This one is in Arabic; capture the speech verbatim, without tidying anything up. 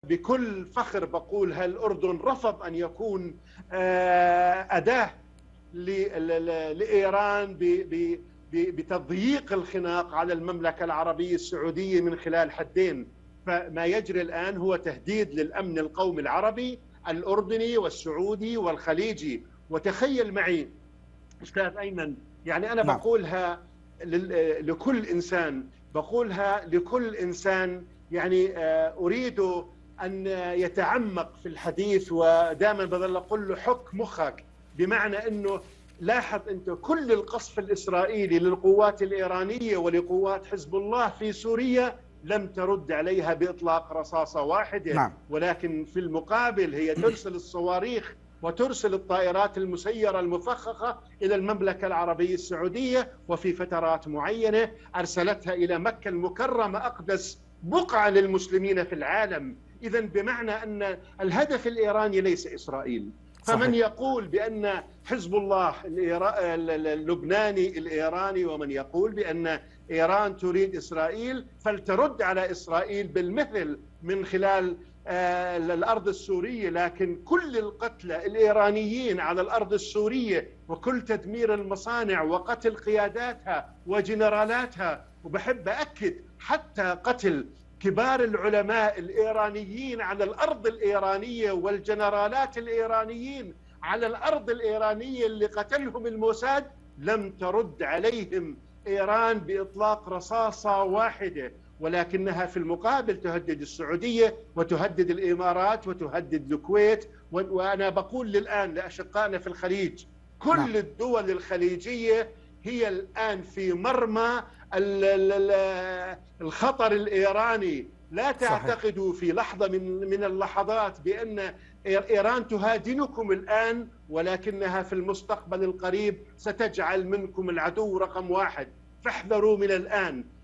بكل فخر بقول هالأردن رفض أن يكون أداة لإيران بتضييق الخناق على المملكة العربية السعودية من خلال حدين. فما يجري الآن هو تهديد للأمن القومي العربي الأردني والسعودي والخليجي. وتخيل معي أستاذ أيمن، يعني أنا نعم. بقولها لكل إنسان، بقولها لكل إنسان يعني أريد أن يتعمق في الحديث، ودائما بظل أقول له حك مخك، بمعنى أنه لاحظ أنت كل القصف الإسرائيلي للقوات الإيرانية ولقوات حزب الله في سوريا لم ترد عليها بإطلاق رصاصة واحدة. نعم. ولكن في المقابل هي ترسل الصواريخ وترسل الطائرات المسيرة المفخخة إلى المملكة العربية السعودية، وفي فترات معينة أرسلتها إلى مكة المكرمة أقدس بقعة للمسلمين في العالم. إذا بمعنى أن الهدف الإيراني ليس إسرائيل. فمن صحيح. يقول بأن حزب الله اللبناني الإيراني ومن يقول بأن إيران تريد إسرائيل فلترد على إسرائيل بالمثل من خلال الأرض السورية. لكن كل القتلى الإيرانيين على الأرض السورية وكل تدمير المصانع وقتل قياداتها وجنرالاتها، وبحب أكد حتى قتل كبار العلماء الإيرانيين على الأرض الإيرانية والجنرالات الإيرانيين على الأرض الإيرانية اللي قتلهم الموساد، لم ترد عليهم إيران بإطلاق رصاصة واحدة. ولكنها في المقابل تهدد السعودية وتهدد الإمارات وتهدد الكويت. وأنا بقول الآن لأشقائنا في الخليج، كل نعم. الدول الخليجية هي الآن في مرمى الخطر الإيراني. لا تعتقدوا في لحظة من من اللحظات بأن إيران تهادنكم الآن، ولكنها في المستقبل القريب ستجعل منكم العدو رقم واحد. فاحذروا من الآن.